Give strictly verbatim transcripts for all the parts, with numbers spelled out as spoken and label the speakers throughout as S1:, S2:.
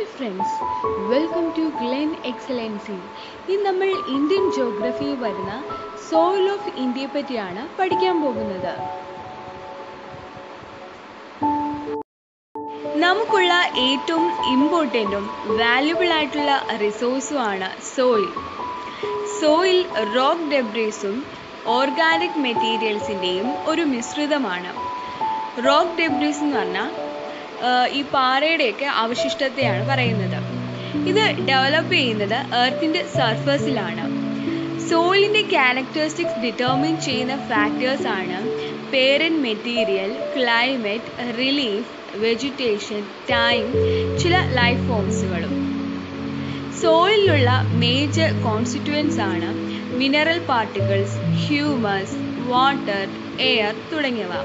S1: friends, welcome to Glean Excellency. ഇന്ന് നമ്മൾ Indian ജോഗ്രഫിയിൽ വരുന്ന സോയിൽ ഓഫ് ഇന്ത്യയെ പറ്റിയാണ് പഠിക്കാൻ പോകുന്നത്. നമുക്കുള്ള ഏറ്റവും ഇമ്പോർട്ടൻറ്റും വാല്യുബിൾ ആയിട്ടുള്ള റിസോഴ്സും ആണ് സോയിൽ. സോയിൽ റോക്ക് ഡെബ്രീസും ഓർഗാനിക് മെറ്റീരിയൽസിൻ്റെയും ഒരു മിശ്രിതമാണ്. റോക്ക് ഡെബ്രീസ് എന്ന് പറഞ്ഞാൽ ഈ പാറയുടെയൊക്കെ അവശിഷ്ടത്തെയാണ് പറയുന്നത്. ഇത് ഡെവലപ്പ് ചെയ്യുന്നത് എർത്തിൻ്റെ സർഫസിലാണ്. സോയിലിൻ്റെ ക്യാരക്ടറിസ്റ്റിക്സ് ഡിറ്റർമിൻ ചെയ്യുന്ന ഫാക്ടേഴ്സ് ആണ് parent material, climate, relief, vegetation, time, ചില ലൈഫ് ഫോംസുകളും. സോയിലുള്ള മേജർ കോൺസ്റ്റിറ്റ്യുവൻസ് ആണ് mineral particles, humus, water, air തുടങ്ങിയവ.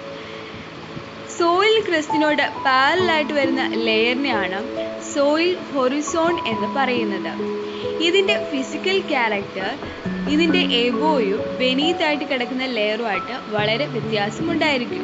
S1: സോയിൽ ക്രസ്റ്റിനോട് പാരലായിട്ട് വരുന്ന ലെയറിനെയാണ് സോയിൽ ഹൊറിസോൺ എന്ന് പറയുന്നത്. ഇതിൻ്റെ ഫിസിക്കൽ ക്യാരക്ടർ ഇതിൻ്റെ എബോയും ബെനീത്തായിട്ട് കിടക്കുന്ന ലെയറുമായിട്ട് വളരെ വ്യത്യാസമുണ്ടായിരിക്കും.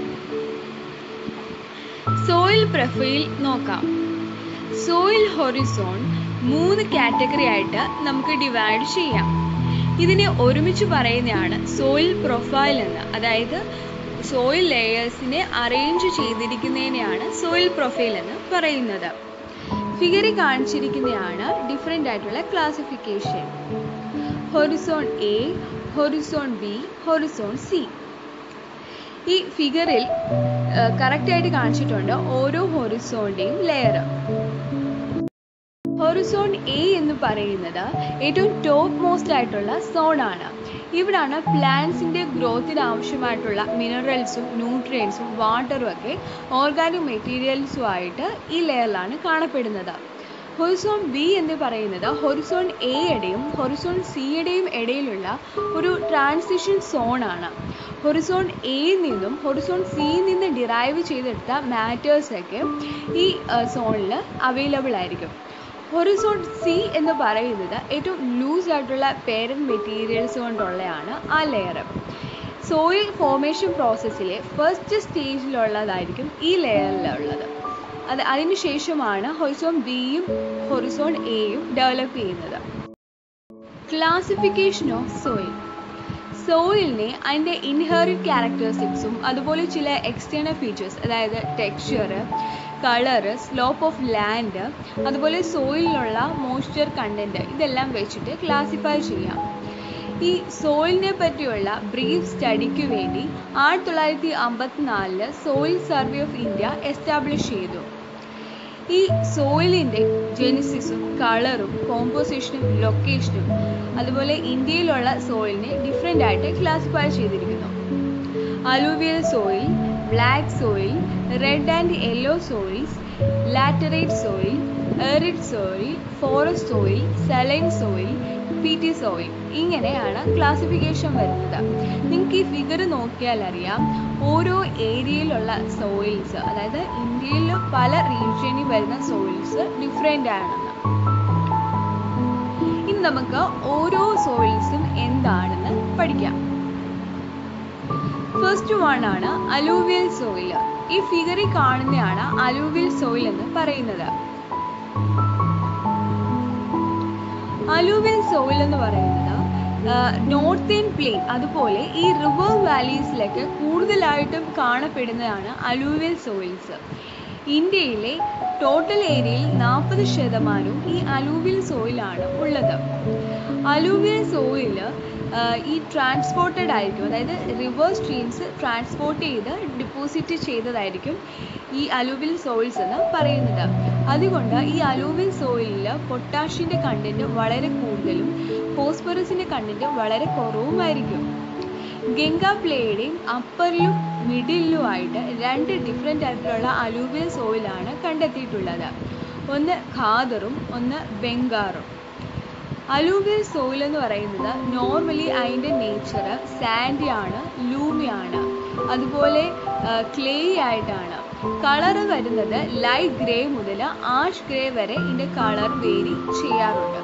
S1: സോയിൽ പ്രൊഫൈൽ നോക്കാം. സോയിൽ ഹൊറിസോൺ മൂന്ന് കാറ്റഗറി ആയിട്ട് നമുക്ക് ഡിവൈഡ് ചെയ്യാം. ഇതിനെ ഒരുമിച്ച് പറയുന്നതാണ് സോയിൽ പ്രൊഫൈൽ എന്ന്. അതായത് സോയിൽ ലെയേഴ്സിനെ അറേഞ്ച് ചെയ്തിരിക്കുന്നതിനെയാണ് സോയിൽ പ്രൊഫൈൽ എന്ന് പറയുന്നത്. ഫിഗറിൽ കാണിച്ചിരിക്കുന്നതാണ് ഡിഫറെൻ്റ് ആയിട്ടുള്ള classification. Horizon A, horizon B, horizon C. ഈ ഫിഗറിൽ കറക്റ്റായിട്ട് കാണിച്ചിട്ടുണ്ട് ഓരോ ഹൊറിസോണിൻ്റെയും ലെയർ. ഹൊറിസോൺ എ എന്ന് പറയുന്നത് ഏറ്റവും ടോപ്പ് മോസ്റ്റ് ആയിട്ടുള്ള സോണാണ്. ഇവിടാണ് പ്ലാന്റ്സിൻ്റെ ഗ്രോത്തിന് ആവശ്യമായിട്ടുള്ള മിനറൽസും ന്യൂട്രിയൻസും വാട്ടറും ഒക്കെ ഓർഗാനിക് മെറ്റീരിയൽസുമായിട്ട് ഈ ലെയറിലാണ് കാണപ്പെടുന്നത്. ഹൊറിസോൺ ബി എന്ന് പറയുന്നത് ഹൊറിസോൺ എയുടെയും ഹൊറിസോൺ സിയുടെയും ഇടയിലുള്ള ഒരു ട്രാൻസിഷൻ സോണാണ്. ഹൊറിസോൺ എയിൽ നിന്നും ഹൊറിസോൺ സിയിൽ നിന്ന് ഡിറൈവ് ചെയ്തെടുത്ത മാറ്റേഴ്സൊക്കെ ഈ സോണിൽ അവൈലബിൾ ആയിരിക്കും. ഹൊറിസോൺ സി എന്ന് പറയുന്നത് ഏറ്റവും ലൂസ് ആയിട്ടുള്ള പേരൻറ്റ് മെറ്റീരിയൽസ് കൊണ്ടുള്ളതാണ് ആ ലെയർ. സോയിൽ ഫോർമേഷൻ പ്രോസസ്സിലെ ഫസ്റ്റ് സ്റ്റേജിലുള്ളതായിരിക്കും ഈ ലെയറിലുള്ളത്. അത് അതിന് ശേഷമാണ് ഹൊറിസോൺ ബിയും ഹൊറിസോൺ എയും ഡെവലപ്പ് ചെയ്യുന്നത്. Classification of soil. സോയിലിനെ അതിൻ്റെ ഇൻഹെറിറ്റ് ക്യാരക്ടറിസ്റ്റിക്സും അതുപോലെ ചില എക്സ്റ്റേണൽ ഫീച്ചേഴ്സ്, അതായത് texture, colour, slope of land, അതുപോലെ സോയിലിലുള്ള മോയ്സ്ചർ കണ്ടൻറ്റ്, ഇതെല്ലാം വെച്ചിട്ട് ക്ലാസിഫൈ ചെയ്യാം. ഈ സോയിലിനെ പറ്റിയുള്ള ബ്രീഫ് സ്റ്റഡിക്ക് വേണ്ടി ആയിരത്തി തൊള്ളായിരത്തി അമ്പത്തിനാലില് soil survey of India establish ചെയ്തു. ഈ സോയിലിൻ്റെ ജെനിസിസും കളറും കോമ്പോസിഷനും ലൊക്കേഷനും അതുപോലെ ഇന്ത്യയിലുള്ള സോയിലിനെ ഡിഫറെൻ്റ് ആയിട്ട് ക്ലാസിഫൈ ചെയ്തിരിക്കുന്നു. Alluvial soil, black soil, red and yellow soils, laterite soil, arid soil, forest soil, saline soil, peaty soil, ഇങ്ങനെയാണ് ക്ലാസിഫിക്കേഷൻ വരുന്നത്. നിങ്ങൾക്ക് ഈ ഫിഗർ നോക്കിയാൽ അറിയാം ഓരോ ഏരിയയിലുള്ള സോയിൽസ്, അതായത് ഇന്ത്യയിൽ പല റീജിയനിൽ വരുന്ന സോയിൽസ് ഡിഫറെൻ്റ് ആണെന്ന്. ഇനി നമുക്ക് ഓരോ സോയിൽസും എന്താണെന്ന് പഠിക്കാം. ഫസ്റ്റ് വൺ ആണ് അലൂവിയൽ സോയിൽ. ഈ ഫിഗറിൽ കാണുന്നതാണ് അലൂവിയൽ സോയിൽ എന്ന് പറയുന്നത്. അലൂവിയൽ സോയിൽ എന്ന് പറയുന്നത് നോർത്തേൺ പ്ലെയിൻ അതുപോലെ ഈ റിവർ വാലീസിലൊക്കെ കൂടുതലായിട്ടും കാണപ്പെടുന്നതാണ് അലൂവിയൽ സോയിൽസ്. ഇന്ത്യയിലെ ടോട്ടൽ ഏരിയയിൽ നാൽപ്പത് ശതമാനവും ഈ അലൂവിയൽ സോയിലാണ് ഉള്ളത്. അലൂവിയൽ സോയിൽ ഈ ട്രാൻസ്പോർട്ടഡ് ആയിരിക്കും, അതായത് റിവർ സ്ട്രീംസ് ട്രാൻസ്പോർട്ട് ചെയ്ത് ഡിപ്പോസിറ്റ് ചെയ്തതായിരിക്കും ഈ അലൂവിയൽ സോയിൽസ് എന്ന് പറയുന്നത്. അതുകൊണ്ട് ഈ അലൂവിയൽ സോയിലിൽ പൊട്ടാഷ്യൻ്റെ കണ്ടൻറ്റ് വളരെ കൂടുതലും ഫോസ്ഫറസിൻ്റെ കണ്ടൻറ്റ് വളരെ കുറവുമായിരിക്കും. ഗംഗാ പ്ലേയുടെയും അപ്പറിലും മിഡിലുമായിട്ട് രണ്ട് ഡിഫറെൻ്റ് ആയിട്ടുള്ള അലൂവിയൽ സോയിലാണ് കണ്ടെത്തിയിട്ടുള്ളത്. ഒന്ന് ഖാദറും ഒന്ന് ബംഗാറും. അലൂവിയൽ സോയിൽ എന്ന് പറയുന്നത് നോർമലി അതിൻ്റെ നേച്ചർ സാൻഡി ആണ്, ലൂമി ആണ്, അതുപോലെ ക്ലേ ആയിട്ടാണ്. കളറ് വരുന്നത് ലൈറ്റ് ഗ്രേ മുതൽ ആഷ് ഗ്രേ വരെ ഇതിൻ്റെ കളർ വേരി ചെയ്യാറുണ്ട്.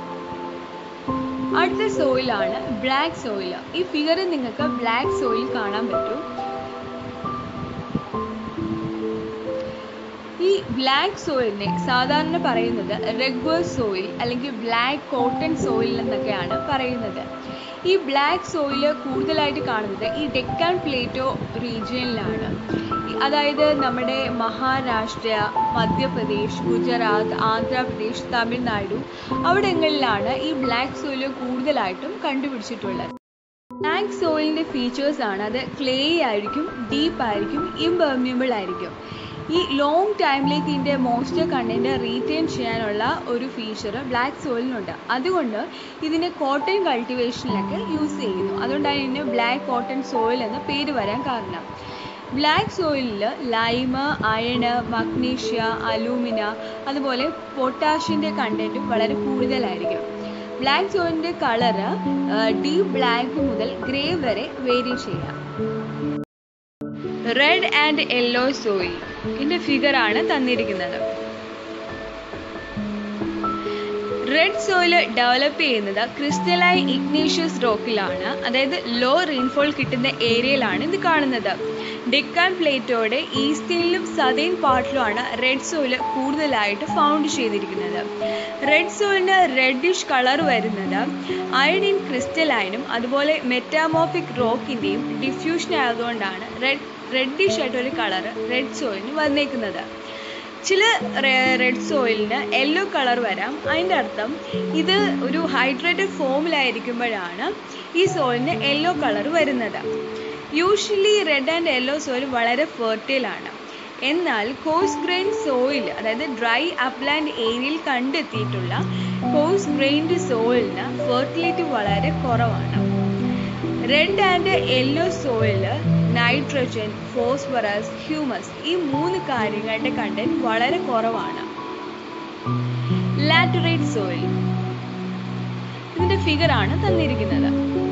S1: അടുത്ത സോയിലാണ് ബ്ലാക്ക് സോയിൽ. ഈ ഫിഗറിൽ നിങ്ങൾക്ക് ബ്ലാക്ക് സോയിൽ കാണാൻ പറ്റും. ഈ ബ്ലാക്ക് സോയിലിനെ സാധാരണ പറയുന്നത് റെഗ്വർ സോയിൽ അല്ലെങ്കിൽ ബ്ലാക്ക് കോട്ടൺ സോയിൽ എന്നൊക്കെയാണ് പറയുന്നത്. ഈ ബ്ലാക്ക് സോയിൽ കൂടുതലായിട്ട് കാണുന്നത് ഈ ഡെക്കാൻ പ്ലേറ്റോ റീജിയനിലാണ്. അതായത് നമ്മുടെ മഹാരാഷ്ട്ര, മധ്യപ്രദേശ്, ഗുജറാത്ത്, ആന്ധ്രാപ്രദേശ്, തമിഴ്നാടു അവിടങ്ങളിലാണ് ഈ ബ്ലാക്ക് സോയിൽ കൂടുതലായിട്ടും കണ്ടുപിടിച്ചിട്ടുള്ളത്. ബ്ലാക്ക് സോയിലിൻ്റെ ഫീച്ചേഴ്സ് ആണ് അത് ക്ലേ ആയിരിക്കും, ഡീപ്പ് ആയിരിക്കും, ഇംപെർമിയബിൾ ആയിരിക്കും. ഈ ലോങ് ടൈമിലേക്ക് ഇതിൻ്റെ മോയ്സ്ചർ കണ്ടന്റ് റീറ്റെയിൻ ചെയ്യാനുള്ള ഒരു ഫീച്ചർ ബ്ലാക്ക് സോയിലിനുണ്ട്. അതുകൊണ്ട് ഇതിനെ കോട്ടൺ കൾട്ടിവേഷനിലൊക്കെ യൂസ് ചെയ്യുന്നു. അതുകൊണ്ടാണ് ഇതിന് ബ്ലാക്ക് കോട്ടൺ സോയിൽ എന്ന പേര് വരാൻ കാരണം. ബ്ലാക്ക് സോയിലിൽ ലൈമ്, അയണ്, മഗ്നീഷ്യ, അലൂമിന അതുപോലെ പൊട്ടാഷ്യൻ്റെ കണ്ടന്റും വളരെ കൂടുതലായിരിക്കും. ബ്ലാക്ക് സോയിലിൻ്റെ കളറ് ഡീപ്പ് ബ്ലാക്ക് മുതൽ ഗ്രേ വരെ വേരി ചെയ്യാം. റെഡ് ആൻഡ് യെല്ലോ സോയിൽ ഇതിൻ്റെ ഫിഗറാണ് തന്നിരിക്കുന്നത്. റെഡ് സോയിൽ ഡെവലപ്പ് ചെയ്യുന്നത് ക്രിസ്റ്റലൈൻ ഇഗ്നീഷ്യസ് റോക്കിലാണ്. അതായത് ലോ റെയിൻഫോൾ കിട്ടുന്ന ഏരിയയിലാണ് ഇത് കാണുന്നത്. ഡെക്കാൻ പ്ലേറ്റോയുടെ ഈസ്റ്റേണിലും സതേൺ പാർട്ടിലുമാണ് റെഡ് സോയിൽ കൂടുതലായിട്ട് ഫൗണ്ട് ചെയ്തിരിക്കുന്നത്. റെഡ് സോയിലിന് റെഡിഷ് കളർ വരുന്നത് അയൺ ഇൻ ക്രിസ്റ്റലൈനും അതുപോലെ മെറ്റാമോർഫിക് റോക്കിൻ്റെയും ഡിഫ്യൂഷൻ ആയതുകൊണ്ടാണ് റെഡ് റെഡിഷ് ആയിട്ടൊരു കളർ റെഡ് സോയിലിന് വന്നേക്കുന്നത്. ചില റെഡ് സോയിലിന് യെല്ലോ കളർ വരാം. അതിൻ്റെ അർത്ഥം ഇത് ഒരു ഹൈഡ്രേറ്റഡ് ഫോമിലായിരിക്കുമ്പോഴാണ് ഈ സോയിലിന് യെല്ലോ കളർ വരുന്നത്. Usually red and yellow soil വളരെ ഫെർട്ടൈലാണ്. എന്നാൽ കോഴ്സ് ഗ്രെയിൻ സോയിൽ, അതായത് ഡ്രൈ അപ്ലാൻഡ് ഏരിയയിൽ കണ്ടെത്തിയിട്ടുള്ള കോഴ്സ് ഗ്രെയിൻഡ് സോയിലിന് ഫെർട്ടിലിറ്റി വളരെ കുറവാണ്. Red and yellow soil nitrogen, phosphorus, humus ഈ മൂന്ന് കാര്യങ്ങളുടെ കണ്ടന്റ് വളരെ കുറവാണ്. ലാറ്ററൈറ്റ് സോയിൽ ഇതിന്റെ ഫിഗറാണ് തന്നിരിക്കുന്നത്.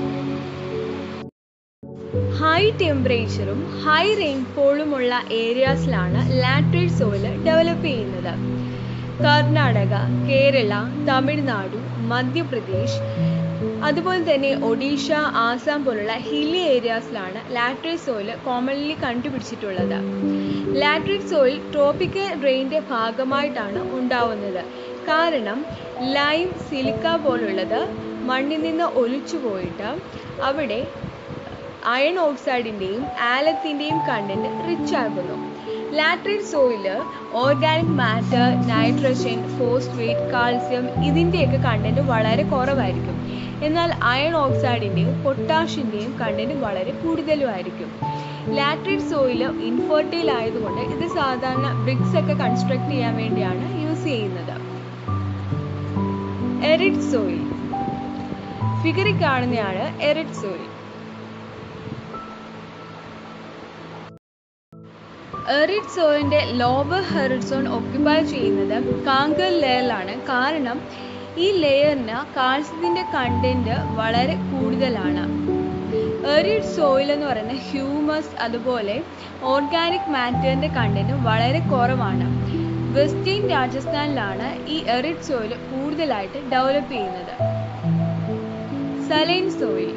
S1: ഹൈ ടെമ്പറേച്ചറും ഹൈ റെയിൻഫോളുമുള്ള ഏരിയാസിലാണ് ലാറ്ററൈറ്റ് സോയിൽ ഡെവലപ്പ് ചെയ്യുന്നത്. കർണാടക, കേരള, തമിഴ്നാടു, മധ്യപ്രദേശ് അതുപോലെ തന്നെ ഒഡീഷ, ആസാം പോലുള്ള ഹില്ലി ഏരിയാസിലാണ് ലാറ്ററൈറ്റ് സോയിൽ കോമൺലി കണ്ടുപിടിച്ചിട്ടുള്ളത്. ലാറ്ററൈറ്റ് സോയിൽ ട്രോപ്പിക്കൽ റെയിൻ്റെ ഭാഗമായിട്ടാണ് ഉണ്ടാവുന്നത്. കാരണം ലൈം, സിലിക്ക പോലുള്ളത് മണ്ണിൽ നിന്ന് ഒലിച്ചു പോയിട്ട് അവിടെ അയൺ ഓക്സൈഡിൻ്റെയും ആലത്തിൻ്റെയും കണ്ടന്റ് റിച്ച് ആകുന്നു. Laterite soil organic matter, nitrogen, phosphate, calcium ഇതിൻ്റെയൊക്കെ കണ്ടന്റ് വളരെ കുറവായിരിക്കും. എന്നാൽ അയൺ ഓക്സൈഡിൻ്റെയും പൊട്ടാഷ്യൻ്റെയും കണ്ടന്റ് വളരെ കൂടുതലുമായിരിക്കും. ലാറ്ററൈറ്റ് സോയിൽ ഇൻഫെർട്ടൈൽ ആയതുകൊണ്ട് ഇത് സാധാരണ ബ്രിക്സ് ഒക്കെ കൺസ്ട്രക്ട് ചെയ്യാൻ വേണ്ടിയാണ് യൂസ് ചെയ്യുന്നത്. എറിഡ് സോയിൽ ഫിഗറിൽ കാണുന്നതാണ് എറിഡ് സോയിൽ. എറിഡ് സോയിലിൻ്റെ ലോവർ ഹൊറിസോൺ ഓക്യുപ്പൈ ചെയ്യുന്നത് കാങ്കർ ലെയറിലാണ്. കാരണം ഈ ലെയറിന് കാൽസ്യത്തിൻ്റെ കണ്ടന്റ് വളരെ കൂടുതലാണ്. എറിഡ് സോയിൽ എന്ന് പറയുന്നത് ഹ്യൂമസ് അതുപോലെ ഓർഗാനിക് മാറ്ററിൻ്റെ കണ്ടന്റ് വളരെ കുറവാണ്. വെസ്റ്റേൺ രാജസ്ഥാനിലാണ് ഈ എറിഡ് സോയിൽ കൂടുതലായിട്ട് ഡെവലപ്പ് ചെയ്യുന്നത്. സലൈൻ സോയിൽ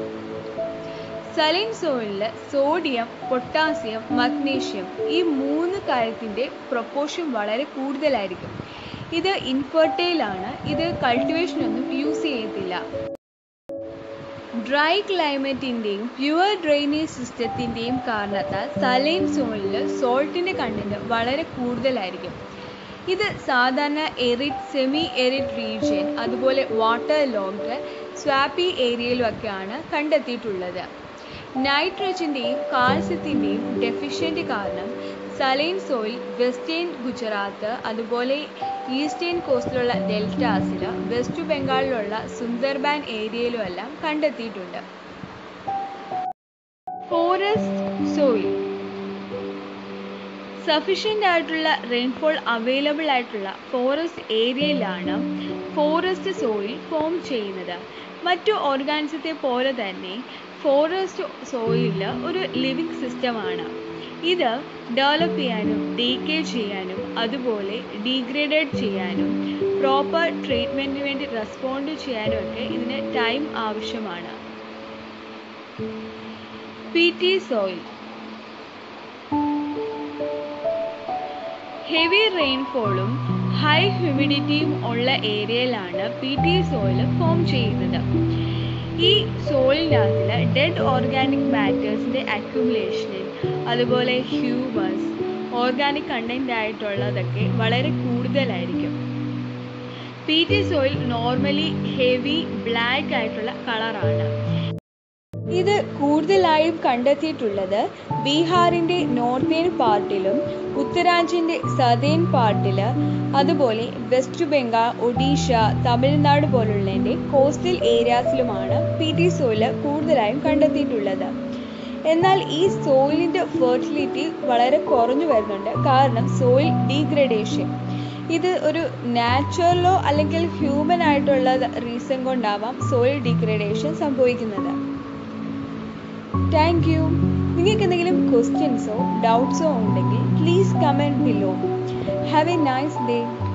S1: സലൈൻ സോയിലിൽ സോഡിയം, പൊട്ടാസ്യം, മഗ്നീഷ്യം ഈ മൂന്ന് കാര്യത്തിൻ്റെ പ്രൊപ്പോർഷൻ വളരെ കൂടുതലായിരിക്കും. ഇത് ഇൻഫെർട്ടൈലാണ്. ഇത് കൾട്ടിവേഷനൊന്നും യൂസ് ചെയ്യത്തില്ല. ഡ്രൈ ക്ലൈമറ്റിൻ്റെയും പ്യുവർ ഡ്രെയിനേജ് സിസ്റ്റത്തിൻ്റെയും കാരണത്താൽ സലൈൻ സോയിലിൽ സോൾട്ടിൻ്റെ കണ്ടന്റ് വളരെ കൂടുതലായിരിക്കും. ഇത് സാധാരണ എറിഡ്, സെമി എറിഡ് റീജിയൻ അതുപോലെ വാട്ടർ ലോഗ്ഡ് സ്വാപ്പി ഏരിയയിലൊക്കെയാണ് കണ്ടെത്തിയിട്ടുള്ളത്. നൈട്രജൻ്റെയും കാൽസ്യത്തിൻ്റെയും ഡെഫിഷ്യൻ്റ് കാരണം സലൈൻ സോയിൽ വെസ്റ്റേൺ ഗുജറാത്ത് അതുപോലെ ഈസ്റ്റേൺ കോസ്റ്റിലുള്ള ഡെൽറ്റാസിൽ, വെസ്റ്റ് ബംഗാളിലുള്ള സുന്ദർബാൻ ഏരിയയിലുമെല്ലാം കണ്ടെത്തിയിട്ടുണ്ട്. ഫോറസ്റ്റ് സോയിൽ സഫീഷ്യൻ്റ് ആയിട്ടുള്ള റെയിൻഫോൾ അവൈലബിൾ ആയിട്ടുള്ള ഫോറസ്റ്റ് ഏരിയയിലാണ് ഫോറസ്റ്റ് സോയിൽ ഫോം ചെയ്യുന്നത്. മറ്റു ഓർഗാനിസത്തെ പോലെ തന്നെ ഫോറസ്റ്റ് സോയിൽ ഒരു ലിവിങ് സിസ്റ്റമാണ്. ഇത് ഡെവലപ്പ് ചെയ്യാനും ഡീക്കേ ചെയ്യാനും അതുപോലെ ഡീഗ്രേഡഡ് ചെയ്യാനും പ്രോപ്പർ ട്രീറ്റ്മെൻറ്റിന് വേണ്ടി റെസ്പോണ്ട് ചെയ്യാനും ഒക്കെ ഇതിന് ടൈം ആവശ്യമാണ്. പി ടി സോയിൽ ഹെവി റെയിൻഫോളും ഹൈ ഹ്യൂമിഡിറ്റിയും ഉള്ള ഏരിയയിലാണ് പി ടി സോയിൽ ഫോം ചെയ്യുന്നത്. ഈ സോയിലിനകത്തിൽ ഡെഡ് ഓർഗാനിക് മാറ്റേഴ്സിൻ്റെ അക്യുമുലേഷനും അതുപോലെ ഹ്യൂമസ്, ഓർഗാനിക് കണ്ടൻ്റ് ആയിട്ടുള്ളതൊക്കെ വളരെ കൂടുതലായിരിക്കും. P T soil normally heavy black ആയിട്ടുള്ള കളറാണ്. ഇത് കൂടുതലായും കണ്ടെത്തിയിട്ടുള്ളത് ബീഹാറിൻ്റെ നോർത്തേൺ പാർട്ടിലും ഉത്തരാഖണ്ഡിൻ്റെ സതേൺ പാർട്ടിൽ, അതുപോലെ വെസ്റ്റ് ബംഗാൾ, ഒഡീഷ, തമിഴ്നാട് പോലുള്ളതിൻ്റെ കോസ്റ്റൽ ഏരിയാസിലുമാണ് പി ടി സോയിൽ കൂടുതലായും കണ്ടെത്തിയിട്ടുള്ളത്. എന്നാൽ ഈ സോയിലിൻ്റെ ഫെർട്ടിലിറ്റി വളരെ കുറഞ്ഞു വരുന്നുണ്ട്. കാരണം സോയിൽ ഡീഗ്രഡേഷൻ, ഇത് ഒരു നാച്ചുറലോ അല്ലെങ്കിൽ ഹ്യൂമൻ ആയിട്ടുള്ള റീസൺ കൊണ്ടാവാം സോയിൽ ഡീഗ്രഡേഷൻ സംഭവിക്കുന്നത്. Thank you. നിങ്ങൾക്ക് എന്തെങ്കിലും ക്വസ്റ്റ്യൻസോ ഡൗട്ട്സോ ഉണ്ടെങ്കിൽ please comment below. Have a nice day.